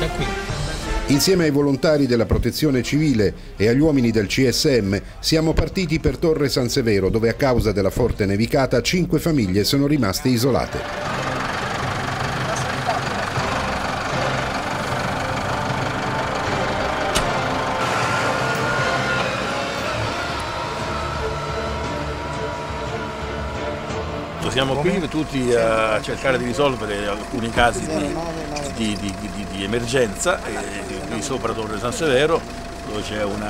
Da qui. Insieme ai volontari della Protezione Civile e agli uomini del CSM siamo partiti per Torre San Severo, dove a causa della forte nevicata 5 famiglie sono rimaste isolate. Siamo qui tutti a cercare di risolvere alcuni casi di emergenza, qui sopra Torre San Severo, dove c'è un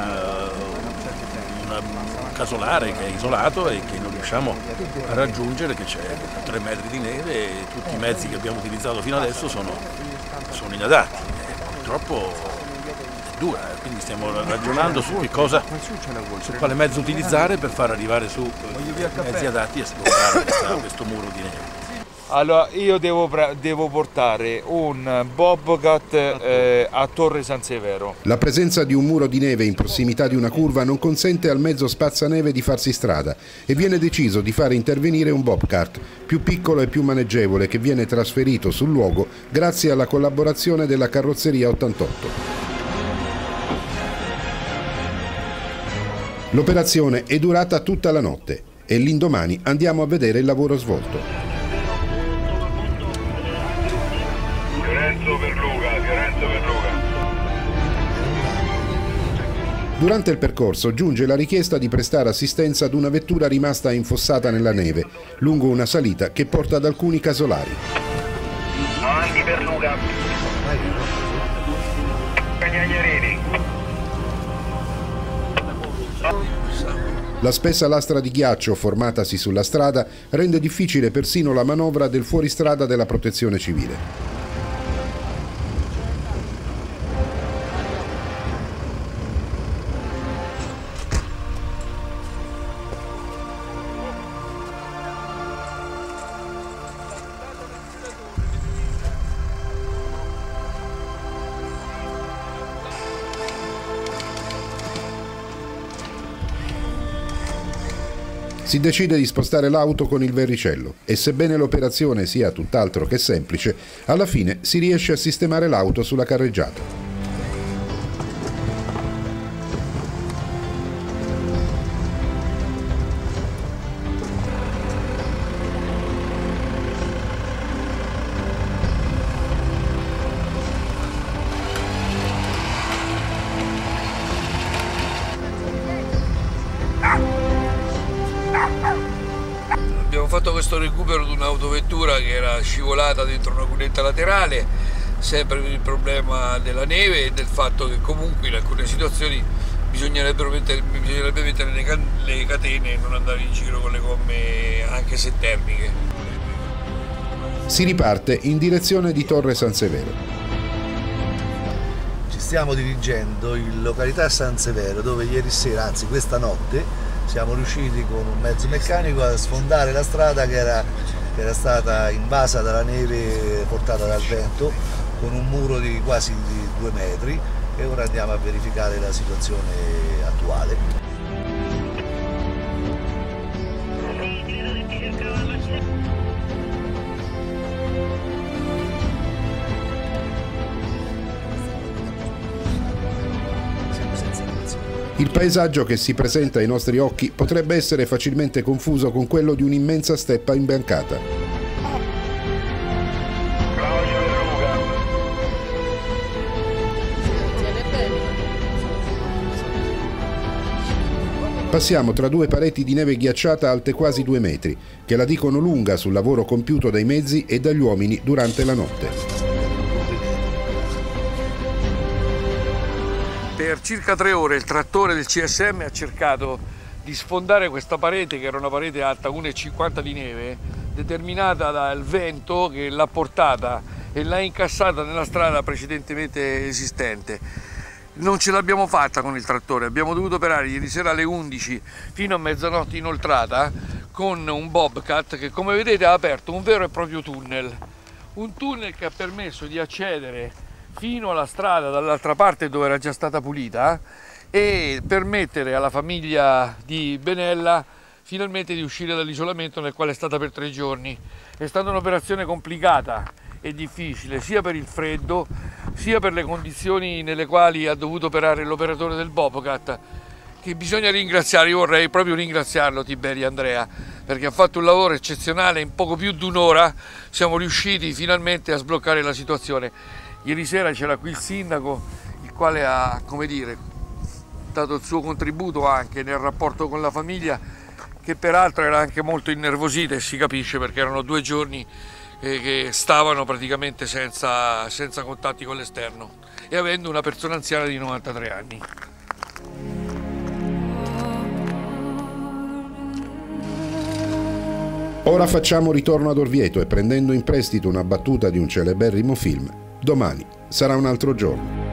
casolare che è isolato e che non riusciamo a raggiungere, che c'è 3 metri di neve e tutti i mezzi che abbiamo utilizzato fino adesso sono inadatti. Purtroppo dura, quindi stiamo ragionando su quale mezzo utilizzare per far arrivare su mezzi adatti a sbloccare questo muro di neve. Allora, io devo portare un Bobcat a Torre San Severo. La presenza di un muro di neve in prossimità di una curva non consente al mezzo spazzaneve di farsi strada e viene deciso di fare intervenire un Bobcat più piccolo e più maneggevole, che viene trasferito sul luogo grazie alla collaborazione della carrozzeria 88. L'operazione è durata tutta la notte e l'indomani andiamo a vedere il lavoro svolto. Fiorenzo per Luca. Durante il percorso giunge la richiesta di prestare assistenza ad una vettura rimasta infossata nella neve lungo una salita che porta ad alcuni casolari. Avanti per Luca. Cagnagnerini. La spessa lastra di ghiaccio formatasi sulla strada rende difficile persino la manovra del fuoristrada della Protezione Civile. Si decide di spostare l'auto con il verricello e, sebbene l'operazione sia tutt'altro che semplice, alla fine si riesce a sistemare l'auto sulla carreggiata. Abbiamo fatto questo recupero di un'autovettura che era scivolata dentro una cunetta laterale, sempre per il problema della neve e del fatto che comunque in alcune situazioni bisognerebbe mettere le catene e non andare in giro con le gomme anche se termiche. Si riparte in direzione di Torre San Severo. Ci stiamo dirigendo in località San Severo, dove ieri sera, anzi questa notte, siamo riusciti con un mezzo meccanico a sfondare la strada che era stata invasa dalla neve portata dal vento, con un muro di quasi 2 metri, e ora andiamo a verificare la situazione attuale. Il paesaggio che si presenta ai nostri occhi potrebbe essere facilmente confuso con quello di un'immensa steppa imbiancata. Passiamo tra 2 pareti di neve ghiacciata alte quasi 2 metri, che la dicono lunga sul lavoro compiuto dai mezzi e dagli uomini durante la notte. Per circa 3 ore il trattore del CSM ha cercato di sfondare questa parete, che era una parete alta 1,50 di neve, determinata dal vento che l'ha portata e l'ha incassata nella strada precedentemente esistente. Non ce l'abbiamo fatta con il trattore, abbiamo dovuto operare ieri sera alle 11 fino a mezzanotte inoltrata con un Bobcat che, come vedete, ha aperto un vero e proprio tunnel. Un tunnel che ha permesso di accedere fino alla strada dall'altra parte dove era già stata pulita e permettere alla famiglia di Benella finalmente di uscire dall'isolamento nel quale è stata per 3 giorni. È stata un'operazione complicata e difficile sia per il freddo sia per le condizioni nelle quali ha dovuto operare l'operatore del Bobcat, che bisogna ringraziare. Io vorrei proprio ringraziarlo, Tiberio Andrea, perché ha fatto un lavoro eccezionale. In poco più di un'ora siamo riusciti finalmente a sbloccare la situazione. Ieri sera c'era qui il sindaco, il quale ha, come dire, dato il suo contributo anche nel rapporto con la famiglia, che peraltro era anche molto innervosita, e si capisce perché erano 2 giorni che stavano praticamente senza contatti con l'esterno e avendo una persona anziana di 93 anni. Ora facciamo ritorno ad Orvieto e, prendendo in prestito una battuta di un celeberrimo film, domani sarà un altro giorno.